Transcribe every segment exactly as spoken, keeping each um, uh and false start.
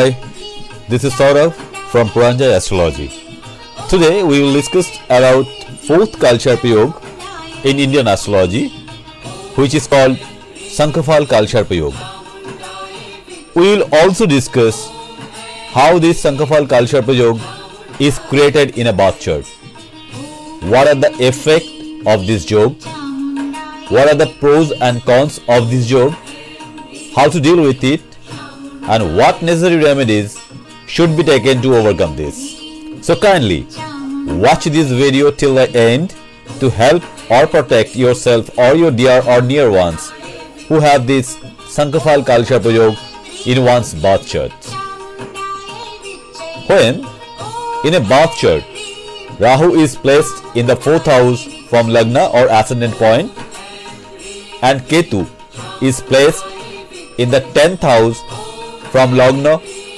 Hi, this is Saurav from Puranjay Astrology. Today we will discuss about fourth Kalsharpa Yoga in Indian astrology, which is called Sankhafal Kalsharpa Yoga. We will also discuss how this Sankhafal Kalsharpa Yoga is created in a birth chart. What are the effects of this yoga? What are the pros and cons of this yoga? How to deal with it? And what necessary remedies should be taken to overcome this. So kindly watch this video till the end to help or protect yourself or your dear or near ones who have this Sankhafal Kalsharpa Yoga in one's birth chart. When in a birth chart, Rahu is placed in the fourth house from Lagna or ascendant point, and Ketu is placed in the tenth house from Lagna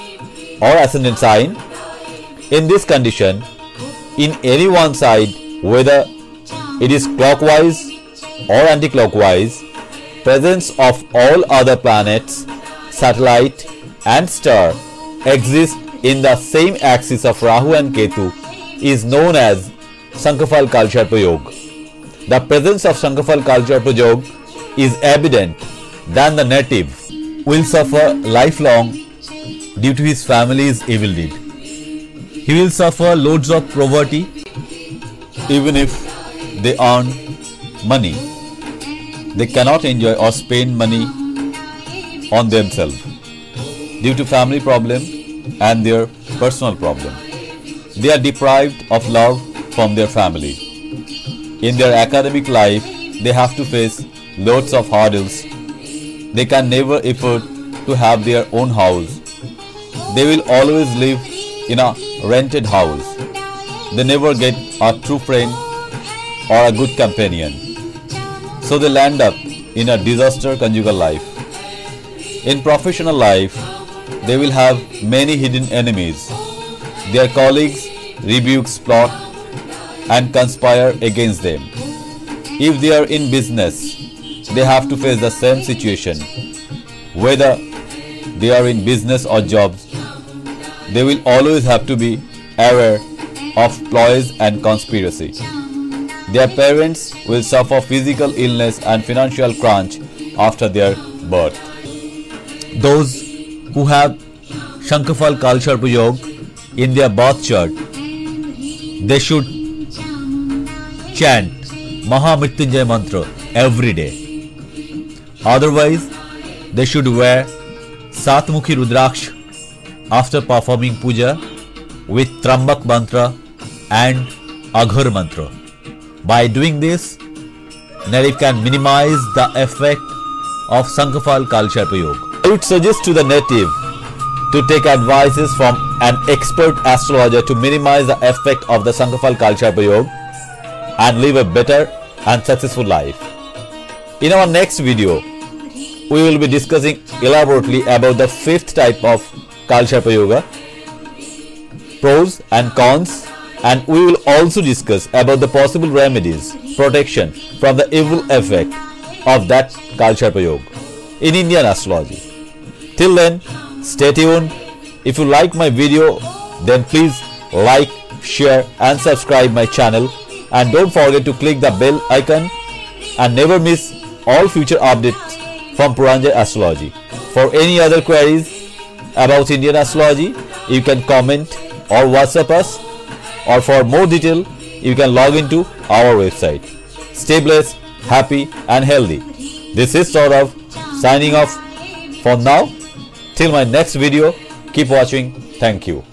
or ascendant sign. In this condition, in any one side, whether it is clockwise or anti-clockwise, presence of all other planets, satellite and star exist in the same axis of Rahu and Ketu is known as Sankhafal Kalsharpa Yoga. The presence of Sankhafal Kalsharpa Yoga is evident than the native will suffer lifelong due to his family's evil deed. He will suffer loads of poverty even if they earn money. They cannot enjoy or spend money on themselves due to family problem and their personal problem. They are deprived of love from their family. In their academic life, they have to face loads of hurdles. They can never afford to have their own house. They will always live in a rented house. They never get a true friend or a good companion. So they land up in a disaster conjugal life. In professional life, they will have many hidden enemies. Their colleagues rebuke, plot and conspire against them. If they are in business, they have to face the same situation. Whether they are in business or jobs, they will always have to be aware of ploys and conspiracy. Their parents will suffer physical illness and financial crunch after their birth. Those who have Sankhafal Kalsharpa Yoga in their birth chart, they should chant Mahamrityunjay mantra every day. Otherwise, they should wear Satmukhi Rudraksh after performing puja with Trambak mantra and Aghar mantra. By doing this, native can minimize the effect of Sankhafal Kalsharpa Yoga. I would suggest to the native to take advices from an expert astrologer to minimize the effect of the Sankhafal Kalsharpa Yoga and live a better and successful life. In our next video, we will be discussing elaborately about the fifth type of Kalsharpa Yoga, pros and cons, and we will also discuss about the possible remedies, protection from the evil effect of that Kalsharpa Yoga in Indian astrology. Till then, stay tuned. If you like my video, then please like, share and subscribe my channel, and don't forget to click the bell icon and never miss all future updates from Puranjay Astrology. For any other queries about Indian astrology, you can comment or WhatsApp us, or for more detail, you can log into our website. Stay blessed, happy and healthy. This is Saurav signing off for now. Till my next video, keep watching. Thank you.